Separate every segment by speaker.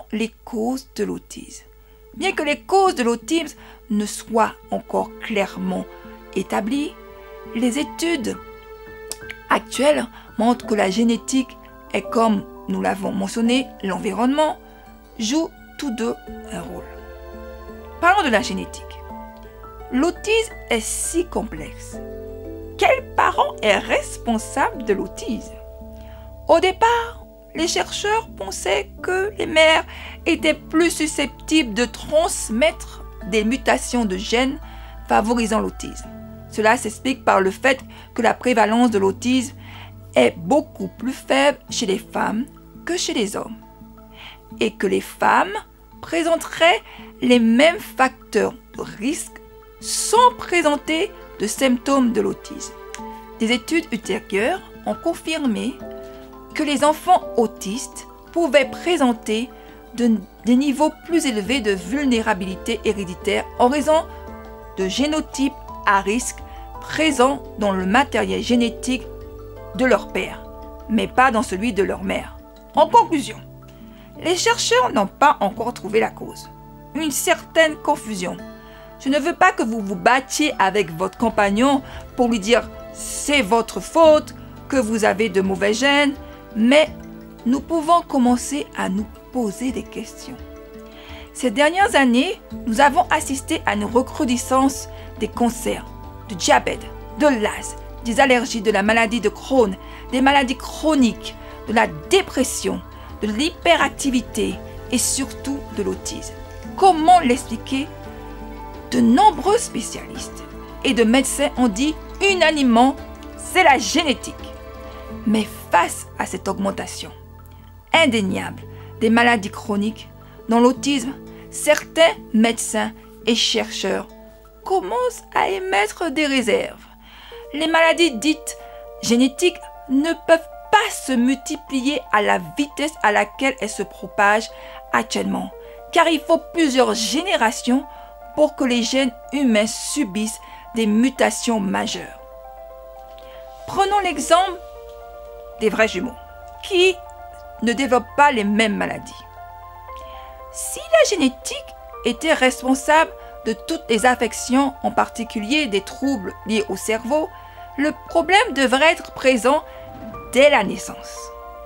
Speaker 1: les causes de l'autisme? Bien que les causes de l'autisme ne soient encore clairement établies, les études actuelles montrent que la génétique et, comme nous l'avons mentionné, l'environnement jouent tous deux un rôle. Parlons de la génétique. L'autisme est si complexe. Quel parent est responsable de l'autisme? Au départ, les chercheurs pensaient que les mères étaient plus susceptibles de transmettre des mutations de gènes favorisant l'autisme. Cela s'explique par le fait que la prévalence de l'autisme est beaucoup plus faible chez les femmes que chez les hommes, et que les femmes présenteraient les mêmes facteurs de risque sans présenter de symptômes de l'autisme. Des études ultérieures ont confirmé que les enfants autistes pouvaient présenter des niveaux plus élevés de vulnérabilité héréditaire en raison de génotypes à risque présents dans le matériel génétique de leur père, mais pas dans celui de leur mère. En conclusion, les chercheurs n'ont pas encore trouvé la cause. Une certaine confusion. Je ne veux pas que vous vous battiez avec votre compagnon pour lui dire « c'est votre faute, que vous avez de mauvais gènes », mais nous pouvons commencer à nous poser des questions. Ces dernières années, nous avons assisté à une recrudescence des cancers, du diabète, de l'asthme, des allergies, de la maladie de Crohn, des maladies chroniques, de la dépression, de l'hyperactivité et surtout de l'autisme. Comment l'expliquer? De nombreux spécialistes et de médecins ont dit unanimement c'est la génétique. Mais face à cette augmentation indéniable des maladies chroniques, dans l'autisme, certains médecins et chercheurs commencent à émettre des réserves. Les maladies dites génétiques ne peuvent pas se multiplier à la vitesse à laquelle elles se propagent actuellement, car il faut plusieurs générations pour que les gènes humains subissent des mutations majeures. Prenons l'exemple des vrais jumeaux, qui ne développent pas les mêmes maladies. Si la génétique était responsable de toutes les affections, en particulier des troubles liés au cerveau, le problème devrait être présent dès la naissance.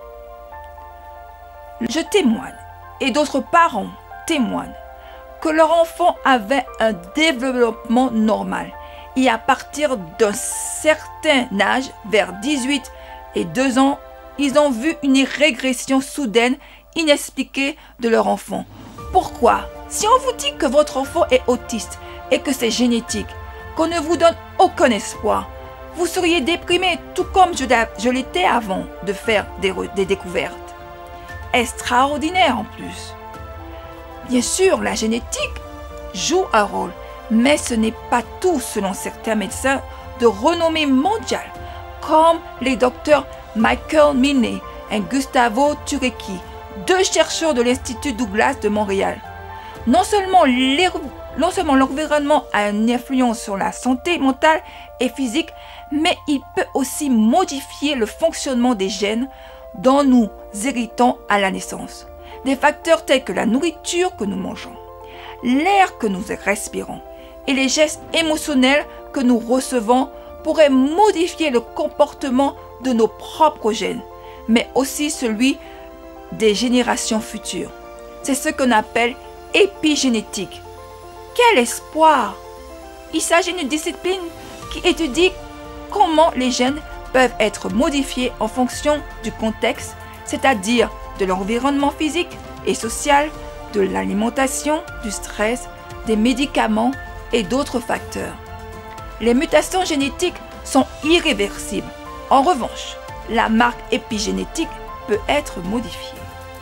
Speaker 1: Je témoigne, et d'autres parents témoignent, que leur enfant avait un développement normal et à partir d'un certain âge, vers 18 et 2 ans, ils ont vu une régression soudaine, inexpliquée de leur enfant. Pourquoi? Si on vous dit que votre enfant est autiste et que c'est génétique, qu'on ne vous donne aucun espoir, vous seriez déprimé tout comme je l'étais avant de faire des découvertes. Extraordinaire en plus. Bien sûr, la génétique joue un rôle, mais ce n'est pas tout selon certains médecins de renommée mondiale, comme les docteurs Michael Milne et Gustavo Turecki, 2 chercheurs de l'Institut Douglas de Montréal. Non seulement l'environnement a une influence sur la santé mentale et physique, mais il peut aussi modifier le fonctionnement des gènes dont nous héritons à la naissance. Des facteurs tels que la nourriture que nous mangeons, l'air que nous respirons et les gestes émotionnels que nous recevons pourraient modifier le comportement de nos propres gènes, mais aussi celui des générations futures. C'est ce qu'on appelle épigénétique. Quel espoir! Il s'agit d'une discipline qui étudie comment les gènes peuvent être modifiés en fonction du contexte, c'est-à-dire de l'environnement physique et social, de l'alimentation, du stress, des médicaments et d'autres facteurs. Les mutations génétiques sont irréversibles. En revanche, la marque épigénétique peut être modifiée.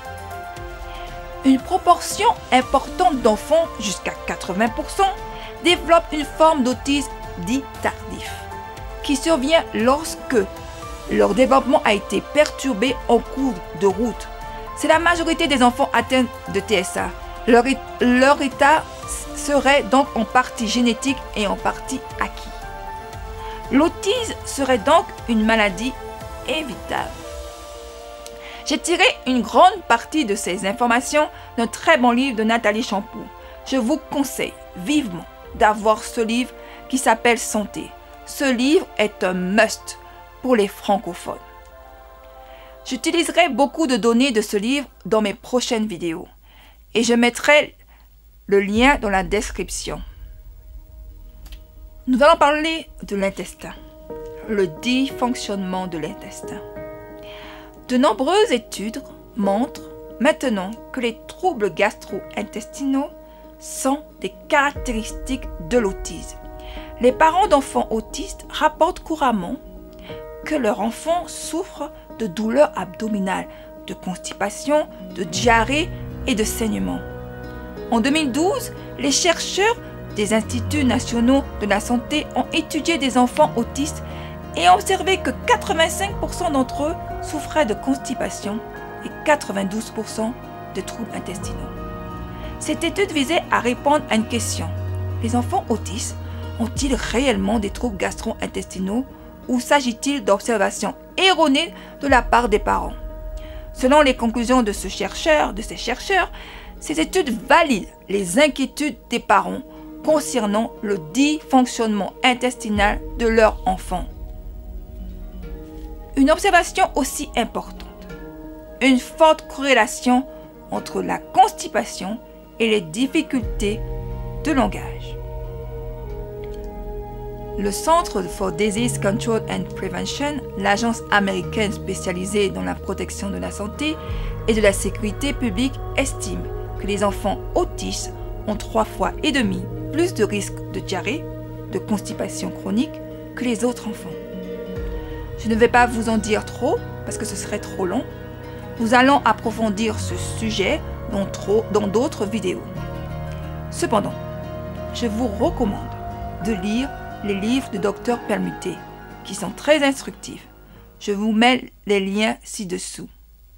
Speaker 1: Une proportion importante d'enfants, jusqu'à 80%, développent une forme d'autisme dit tardif, qui survient lorsque leur développement a été perturbé en cours de route. C'est la majorité des enfants atteints de TSA. Leur état serait donc en partie génétique et en partie acquis. L'autisme serait donc une maladie évitable. J'ai tiré une grande partie de ces informations d'un très bon livre de Nathalie Champoux. Je vous conseille vivement d'avoir ce livre qui s'appelle Santé. Ce livre est un must pour les francophones. J'utiliserai beaucoup de données de ce livre dans mes prochaines vidéos et je mettrai le lien dans la description. Nous allons parler de l'intestin, le dysfonctionnement de l'intestin. De nombreuses études montrent maintenant que les troubles gastro-intestinaux sont des caractéristiques de l'autisme. Les parents d'enfants autistes rapportent couramment que leur enfant souffre de douleurs abdominales, de constipation, de diarrhée et de saignements. En 2012, les chercheurs des Instituts nationaux de la santé ont étudié des enfants autistes et ont observé que 85% d'entre eux souffraient de constipation et 92% de troubles intestinaux. Cette étude visait à répondre à une question. Les enfants autistes ont-ils réellement des troubles gastro-intestinaux ou s'agit-il d'observations erronées de la part des parents? Selon les conclusions de ces chercheurs, ces études valident les inquiétudes des parents concernant le dysfonctionnement intestinal de leur enfant. Une observation aussi importante, une forte corrélation entre la constipation et les difficultés de langage. Le Centre for Disease Control and Prevention, l'agence américaine spécialisée dans la protection de la santé et de la sécurité publique, estime que les enfants autistes ont 3,5 fois plus de risques de diarrhée, de constipation chronique que les autres enfants. Je ne vais pas vous en dire trop parce que ce serait trop long. Nous allons approfondir ce sujet dans d'autres vidéos. Cependant, je vous recommande de lire les livres de Dr Permuté qui sont très instructifs. Je vous mets les liens ci-dessous.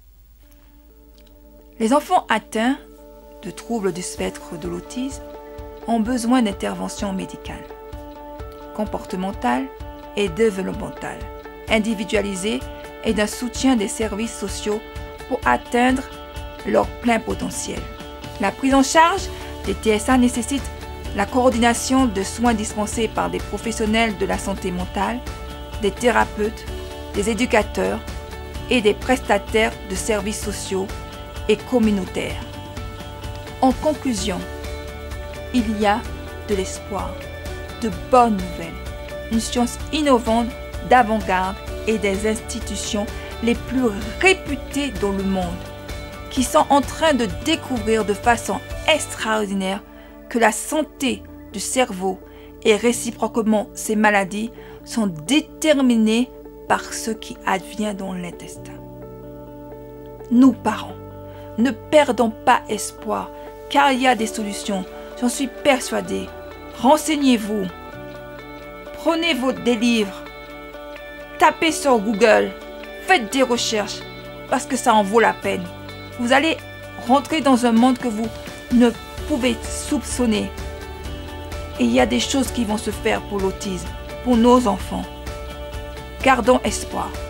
Speaker 1: Les enfants atteints de troubles du spectre de l'autisme ont besoin d'interventions médicales, comportementales et développementales, individualisées et d'un soutien des services sociaux pour atteindre leur plein potentiel. La prise en charge des TSA nécessite la coordination de soins dispensés par des professionnels de la santé mentale, des thérapeutes, des éducateurs et des prestataires de services sociaux et communautaires. En conclusion, il y a de l'espoir, de bonnes nouvelles, une science innovante d'avant-garde et des institutions les plus réputées dans le monde qui sont en train de découvrir de façon extraordinaire que la santé du cerveau et réciproquement ces maladies sont déterminées par ce qui advient dans l'intestin. Nous, parents, ne perdons pas espoir car il y a des solutions, j'en suis persuadée. Renseignez-vous, prenez des livres, tapez sur Google, faites des recherches parce que ça en vaut la peine. Vous allez rentrer dans un monde que vous ne pouvez soupçonner. Et il y a des choses qui vont se faire pour l'autisme, pour nos enfants. Gardons espoir.